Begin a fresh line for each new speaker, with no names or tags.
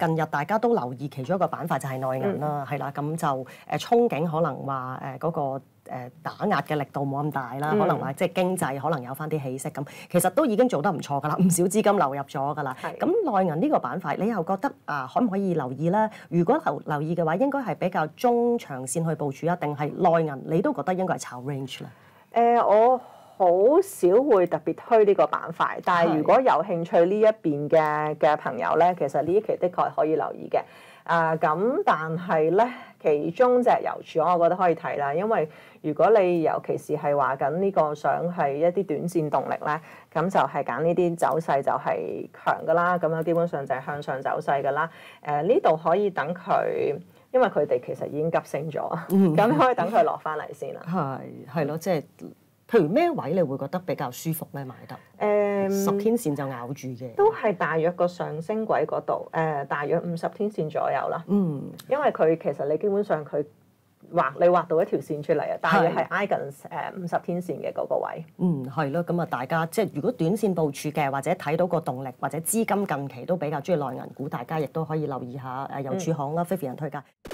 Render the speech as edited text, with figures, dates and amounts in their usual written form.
近日大家都留意其中一個板塊就係內銀啦，係啦，咁就憧憬可能話嗰個打壓嘅力度冇咁大啦，可能話即係經濟可能有翻啲起色咁，其實都已經做得唔錯㗎啦，唔少資金流入咗㗎啦。咁內銀呢個板塊，你又覺得可唔可以留意咧？如果留意嘅話，應該係比較中長線去部署啊，定係內銀你都覺得應該係炒 range 咧？
我好少會特別推呢個板塊，但係如果有興趣呢一邊嘅朋友咧，其實呢一期的確係可以留意嘅。咁但係咧，其中隻郵儲我覺得可以睇啦，因為如果你尤其是係話緊呢個想係一啲短線動力咧，咁就係揀呢啲走勢就係強㗎啦，咁樣基本上就係向上走勢㗎啦。呢度可以等佢，因為佢哋其實已經急升咗，咁可以等佢落翻嚟先啦。
係咯，即係。譬如咩位你會覺得比較舒服咧買得？10天線就咬住嘅，
都係大約個上升軌嗰度，大約50天線左右啦。因為佢其實你基本上佢你畫到一條線出嚟啊，大約係挨近50天線嘅嗰個位。
係咯，咁啊大家即係如果短線部署嘅，或者睇到個動力，或者資金近期都比較中意內銀股，大家亦都可以留意下郵儲行啦，Vivian推介。